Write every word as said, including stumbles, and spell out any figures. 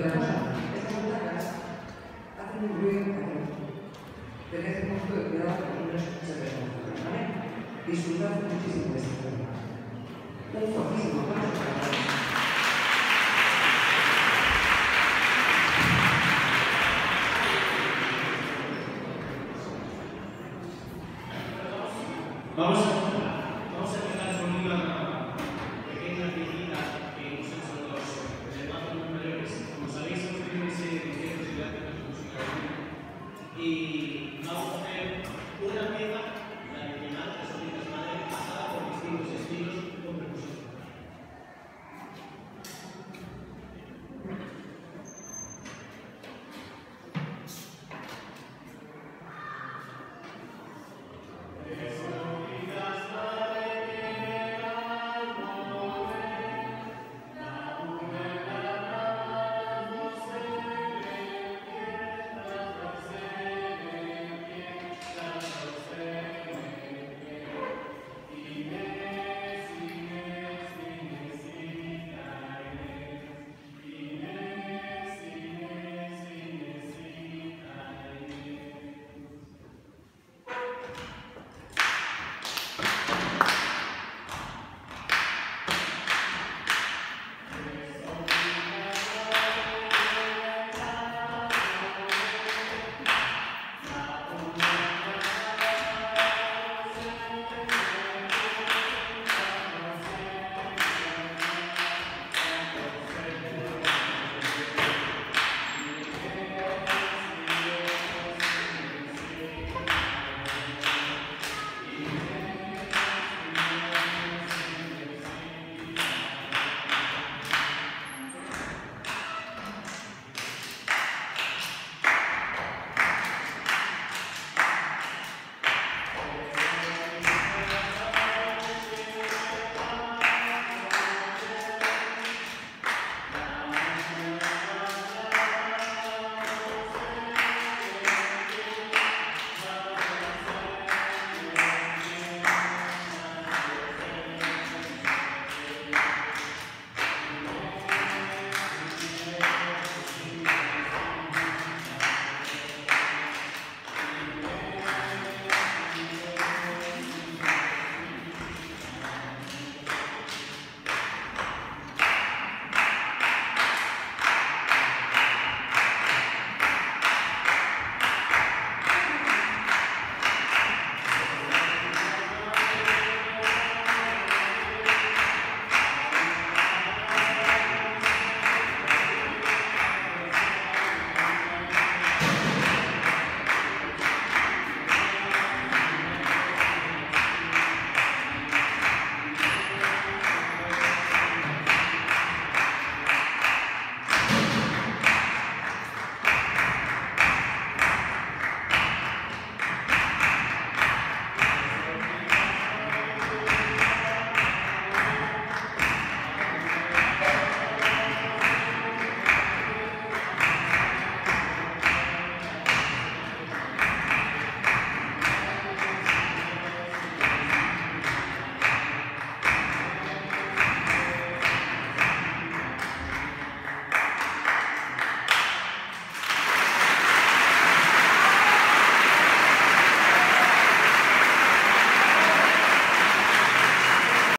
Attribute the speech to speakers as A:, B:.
A: otra cosa, estas butacas hacen un ruido cañón. Tened un poco de cuidado con no escuchar las butacas, ¿vale? Disfrutad muchísimo de este programa. Un fortísimo aplauso para todos.
B: Vamos a, vamos a empezar con una pequeña visita que hemos hecho los delegados mayores. Como sabéis, hemos tenido ese concierto de teatro de música y vamos a hacer una pieza